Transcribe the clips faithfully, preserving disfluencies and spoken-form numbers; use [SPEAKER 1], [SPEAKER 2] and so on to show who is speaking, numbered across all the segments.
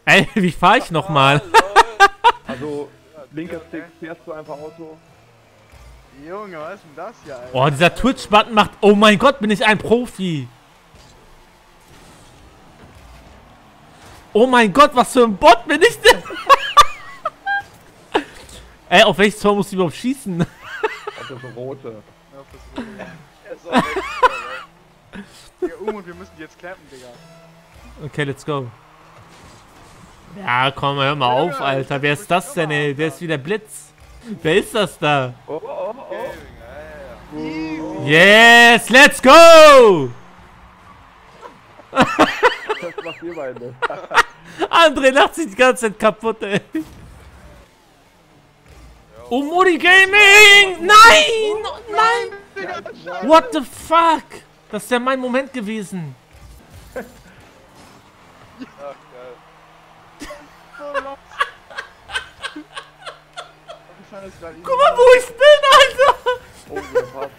[SPEAKER 1] Ey, wie fahr ich nochmal?
[SPEAKER 2] Also, linker Stick fährst du einfach Auto.
[SPEAKER 3] Junge, was ist denn das hier, Alter?
[SPEAKER 1] Oh, dieser Twitch-Button macht... Oh mein Gott, bin ich ein Profi. Oh mein Gott, was für ein Bot bin ich denn? Ey, auf welches Tor muss ich überhaupt schießen?
[SPEAKER 2] Auf das rote.
[SPEAKER 3] Ja, auf das Rote. Er ist auch recht, Digga, Umut, wir müssen die jetzt clappen, Digga.
[SPEAKER 1] Okay, let's go. Ja, komm, hör mal auf, Alter. Wer ist das denn, ey? Der ist wie der Blitz. Wer ist das da?
[SPEAKER 2] Oh, oh, oh.
[SPEAKER 1] Yes, let's go!
[SPEAKER 2] Das macht ihr beide.
[SPEAKER 1] André lacht sich die ganze Zeit kaputt, ey. Oh, Modi Gaming! Nein! Nein! What the fuck? Das ist ja mein Moment gewesen. Guck mal, wo ich bin, Alter!
[SPEAKER 2] Oh, der passt.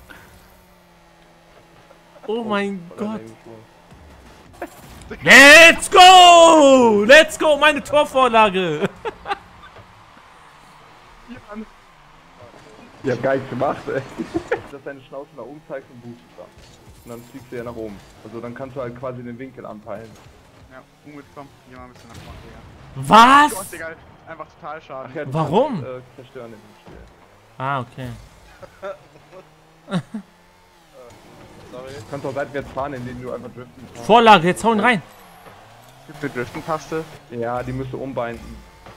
[SPEAKER 1] Oh mein Gott. Let's go! Let's go! Meine Torvorlage!
[SPEAKER 2] Ich hab gar nichts gemacht, ey. Dass deine Schnauze nach oben zeigt und boostet da. Und dann fliegst du ja nach oben. Also dann kannst du halt quasi den Winkel anpeilen.
[SPEAKER 3] Ja, Umut, komm, geh mal ein bisschen nach vorne, Digga.
[SPEAKER 1] Was?
[SPEAKER 3] Gott, Digga, einfach total schade.
[SPEAKER 2] Ach ja, du
[SPEAKER 1] Warum?
[SPEAKER 2] Kannst, äh, zerstören in dem Spiel.
[SPEAKER 1] Ah, okay.
[SPEAKER 2] Du kannst auch seitwärts fahren, indem du einfach driften kannst.
[SPEAKER 1] Vorlage, jetzt hauen rein.
[SPEAKER 3] Gibt eine Driften-Taste?
[SPEAKER 2] Ja, die musst du umbinden.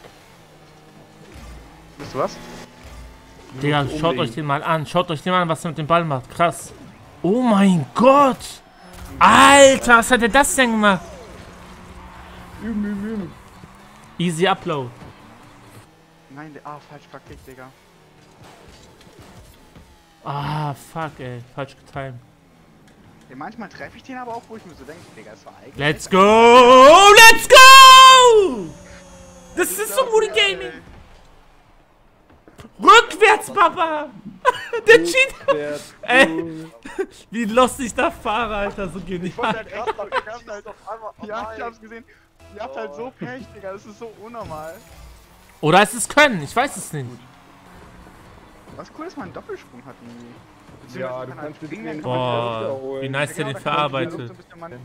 [SPEAKER 3] Bist du was?
[SPEAKER 2] Die
[SPEAKER 1] Digga,
[SPEAKER 2] musst du
[SPEAKER 1] schaut
[SPEAKER 2] umlegen.
[SPEAKER 1] euch den mal an. Schaut euch den mal an, was er mit dem Ball macht. Krass. Oh mein Gott. Alter, was hat er das denn gemacht?
[SPEAKER 2] Üben, üben, üben.
[SPEAKER 1] Easy Upload.
[SPEAKER 3] Nein, der, ah, falsch verklickt, Digga.
[SPEAKER 1] Ah, fuck, ey. Falsch getimed.
[SPEAKER 3] Ja, manchmal treffe ich den aber auch, wo ich mir so denke, Digga, es war eigentlich...
[SPEAKER 1] Let's go! Let's go! Das ist so Moody Gaming. Rückwärts, Papa! Der Cheat!
[SPEAKER 2] Rückwärts,
[SPEAKER 1] Ey, wie lost ich da fahre, Alter. So genial.
[SPEAKER 3] Halt echt, ihr habt halt auf einmal, ja, ich hab's gesehen. Ihr habt halt so Pech, Digga, das ist so unnormal.
[SPEAKER 1] Oder ist es Können? Ich weiß es nicht.
[SPEAKER 3] Was cool ist, man einen Doppelsprung hat irgendwie.
[SPEAKER 2] Ja,
[SPEAKER 3] Beziehungsweise
[SPEAKER 2] du
[SPEAKER 3] kann
[SPEAKER 2] kannst
[SPEAKER 3] halt
[SPEAKER 2] den
[SPEAKER 3] springen, dann
[SPEAKER 2] Ding
[SPEAKER 3] kann man-
[SPEAKER 1] Boah,
[SPEAKER 2] wiederholen.
[SPEAKER 1] wie nice der
[SPEAKER 3] Genau,
[SPEAKER 1] den
[SPEAKER 3] da kann man so
[SPEAKER 1] verarbeitet.
[SPEAKER 3] ein bisschen man-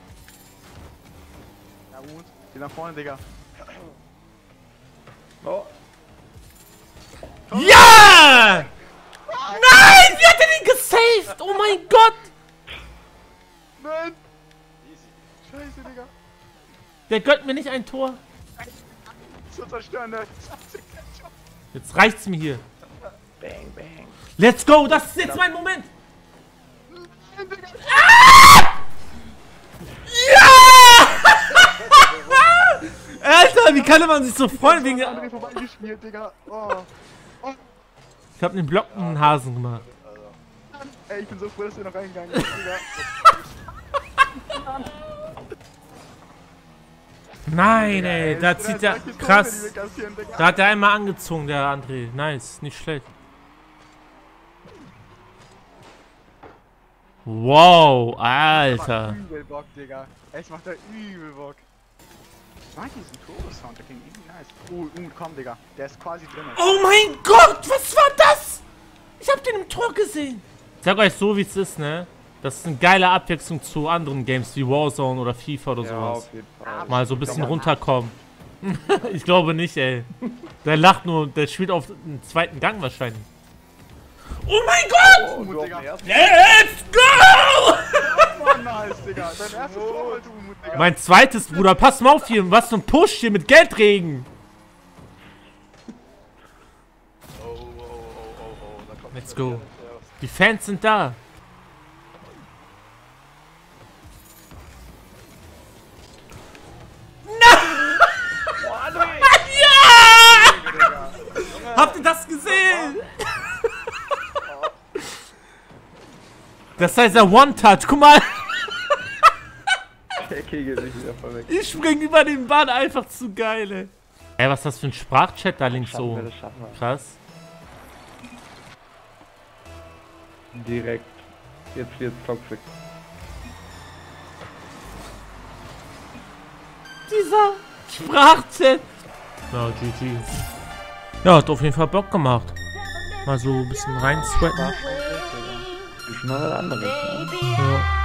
[SPEAKER 3] Ja gut, geh nach vorne, Digga.
[SPEAKER 2] Oh,
[SPEAKER 1] Ja! Nein! Wie hat er den gesaved? Oh mein Gott!
[SPEAKER 3] Nein! Scheiße, Digga.
[SPEAKER 1] Der gönnt mir nicht ein Tor.
[SPEAKER 3] Zu zerstören, ne?
[SPEAKER 1] Jetzt reicht's mir hier.
[SPEAKER 2] bang, bang.
[SPEAKER 1] Let's go! Das ist jetzt mein Moment! Ja! Alter, wie kann man sich so freuen wegen...
[SPEAKER 3] André vorbeigespielt, Digga. Oh.
[SPEAKER 1] Ich hab einen Blockenhasen gemacht.
[SPEAKER 3] Ey, ich bin so froh, dass du noch reingegangen bist, Digga.
[SPEAKER 1] Nein, ey, da zieht er... Krass. Da
[SPEAKER 3] Da
[SPEAKER 1] hat er einmal angezogen, der André. Nice, nicht schlecht. Wow, Alter.
[SPEAKER 3] Übel Bock, Digga. Echt, macht er übel Bock. Ich mag diesen Tore-Sound, der klingt irgendwie nice. Oh, uh, komm, Digga. Der ist quasi drin.
[SPEAKER 1] Oh mein Gott, was war das? Ich hab den im Tor gesehen. Ich sag euch so, wie es ist, ne? Das ist eine geile Abwechslung zu anderen Games wie Warzone oder FIFA oder
[SPEAKER 2] Ja,
[SPEAKER 1] sowas.
[SPEAKER 2] auf jeden Fall.
[SPEAKER 1] Mal so ein bisschen runterkommen. Ich glaube nicht, ey. Der lacht nur, der spielt auf den zweiten Gang wahrscheinlich. Oh mein Gott!
[SPEAKER 2] Oh, du auf
[SPEAKER 3] Digga.
[SPEAKER 2] den ersten?
[SPEAKER 1] Let's go!
[SPEAKER 3] Oh, nice, Digga. Dein erstes Tor heute, Umut, Digga.
[SPEAKER 1] Mein zweites, Bruder. Pass mal auf hier. Was für ein Push hier mit Geldregen.
[SPEAKER 4] Oh, oh, oh, oh, oh, da kommt
[SPEAKER 1] Let's
[SPEAKER 4] wieder
[SPEAKER 1] go.
[SPEAKER 4] der-
[SPEAKER 1] Die Fans sind da. Ja! Habt ihr das gesehen? Das heißt der One-Touch. Guck mal.
[SPEAKER 2] Der kegelt sich wieder voll weg.
[SPEAKER 1] Ich spring über den Ball. Einfach zu geil, ey. Ey, was ist das für ein Sprachchat da links
[SPEAKER 2] Schaffen wir,
[SPEAKER 1] oben?
[SPEAKER 2] das schaffen wir.
[SPEAKER 1] Krass.
[SPEAKER 2] Direkt. Jetzt wird's toxic.
[SPEAKER 1] Dieser Sprachchat. Ja, G G. Ja, hat auf jeden Fall Bock gemacht. Mal so ein bisschen rein sweaten.
[SPEAKER 2] Ist mal was anderes, ne?
[SPEAKER 1] Ja.